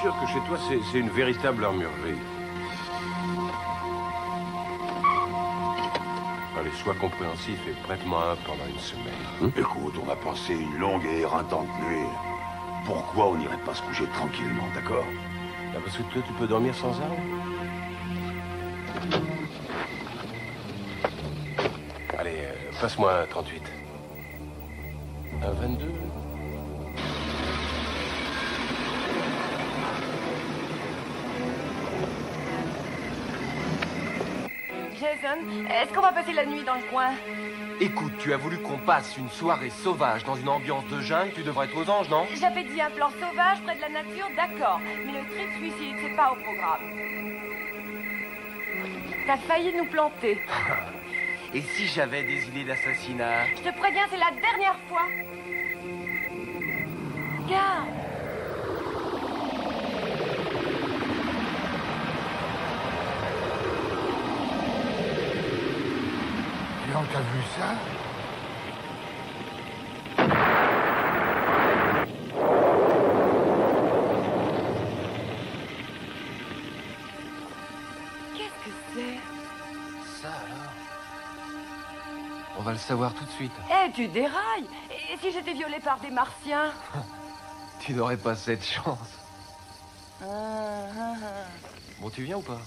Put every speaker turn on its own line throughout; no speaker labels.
sûr que chez toi, c'est une véritable armurerie. Allez, sois compréhensif et prête-moi un pendant une semaine.
Écoute, on va passer une longue et éreintante nuit. Pourquoi on n'irait pas se coucher tranquillement, d'accord?
Ah, parce que toi, tu peux dormir sans arme? Allez, passe-moi un 38. Un 22?
Jason, est-ce qu'on va passer la nuit dans le coin?
Écoute, tu as voulu qu'on passe une soirée sauvage dans une ambiance de jungle, tu devrais être aux anges, non?
J'avais dit un plan sauvage près de la nature, d'accord. Mais le trip suicide, c'est pas au programme. T'as failli nous planter.
Et si j'avais des idées d'assassinat?
Je te préviens, c'est la dernière fois. Regarde.
Donc, t'as vu ça?
Qu'est-ce que c'est?
Ça alors? On va le savoir tout de suite.
Eh, tu dérailles. Et si j'étais violée par des martiens?
Tu n'aurais pas cette chance. Bon, tu viens ou pas?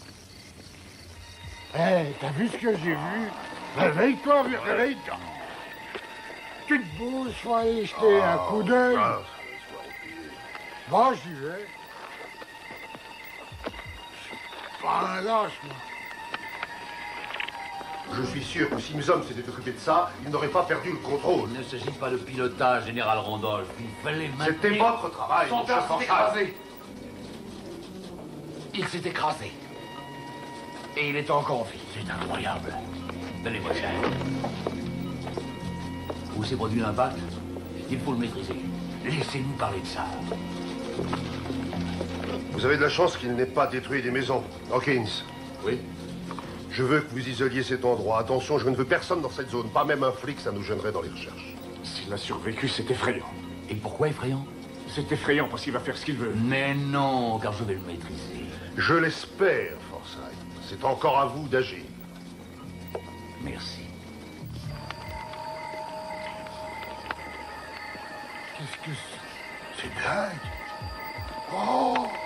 Hé, t'as vu ce que j'ai vu? Réveille-toi, réveille-toi. Tu te bouges, faut aller jeter un coup d'œil. Bon, j'y vais. Pas un lâche, moi.
Je suis sûr que si mes hommes s'étaient occupés de ça, ils n'auraient pas perdu le contrôle.
Il ne s'agit pas de pilotage, Général Randolph. Il fallait maintenir...
C'était votre travail.
Son père s'est écrasé. Il s'est écrasé. Et il est encore en vie. C'est incroyable. Donnez-moi cher. Où s'est produit l'impact? Il faut le maîtriser. Laissez-nous parler de ça.
Vous avez de la chance qu'il n'ait pas détruit des maisons. Hawkins.
Oui?
Je veux que vous isoliez cet endroit. Attention, je ne veux personne dans cette zone. Pas même un flic, ça nous gênerait dans les recherches.
S'il a survécu, c'est effrayant.
Et pourquoi effrayant?
C'est effrayant parce qu'il va faire ce qu'il veut.
Mais non, car je vais le maîtriser.
Je l'espère, Forsyth. C'est encore à vous d'agir.
Merci.
Qu'est-ce que c'est? C'est dingue. Oh!